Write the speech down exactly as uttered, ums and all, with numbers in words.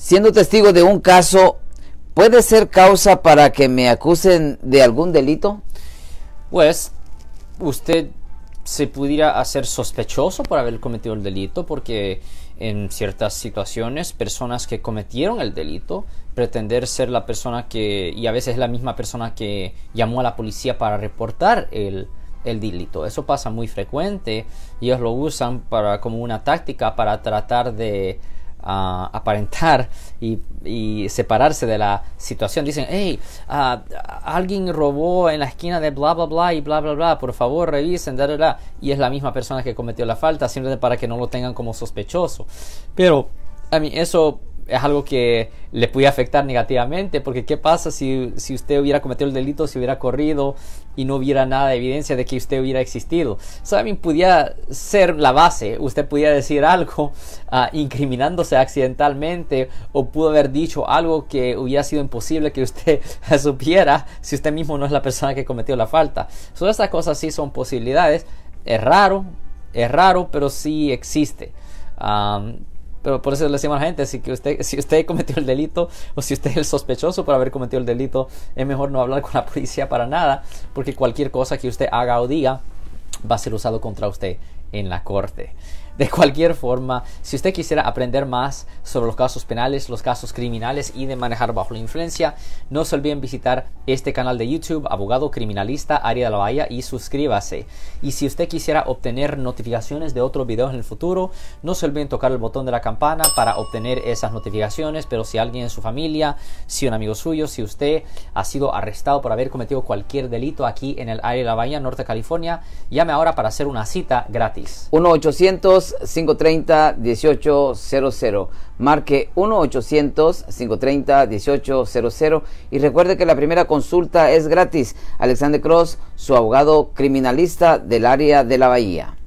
Siendo testigo de un caso, ¿puede ser causa para que me acusen de algún delito? Pues usted se pudiera hacer sospechoso por haber cometido el delito, porque en ciertas situaciones personas que cometieron el delito pretender ser la persona que, y a veces es la misma persona que llamó a la policía para reportar el, el delito. Eso pasa muy frecuente y ellos lo usan para, como una táctica para tratar de Uh, aparentar y, y separarse de la situación. Dicen, hey, uh, alguien robó en la esquina de bla bla bla y bla bla bla, por favor revisen, da, da, da. Y es la misma persona que cometió la falta, simplemente para que no lo tengan como sospechoso. Pero a mí eso es algo que le puede afectar negativamente, porque ¿qué pasa si, si usted hubiera cometido el delito, si hubiera corrido y no hubiera nada de evidencia de que usted hubiera existido? Eso también pudiera ser la base. Usted pudiera decir algo uh, incriminándose accidentalmente, o pudo haber dicho algo que hubiera sido imposible que usted supiera si usted mismo no es la persona que cometió la falta. So, estas cosas sí son posibilidades. Es raro, es raro, pero sí existe. Um, Pero por eso le decimos a la gente, si, que usted, si usted cometió el delito, o si usted es el sospechoso por haber cometido el delito, es mejor no hablar con la policía para nada, porque cualquier cosa que usted haga o diga va a ser usado contra usted en la corte. De cualquier forma, si usted quisiera aprender más sobre los casos penales, los casos criminales y de manejar bajo la influencia, no se olviden visitar este canal de YouTube, Abogado Criminalista Área de la Bahía, y suscríbase. Y si usted quisiera obtener notificaciones de otros videos en el futuro, no se olviden tocar el botón de la campana para obtener esas notificaciones. Pero si alguien en su familia, si un amigo suyo, si usted ha sido arrestado por haber cometido cualquier delito aquí en el área de la Bahía, Norte California, llame ahora para hacer una cita gratis. uno ochocientos, cinco treinta, dieciocho cero cero. Marque uno ochocientos, cinco treinta, dieciocho cero cero y recuerde que la primera consulta es gratis. Alexander Cross, su abogado criminalista del área de la Bahía.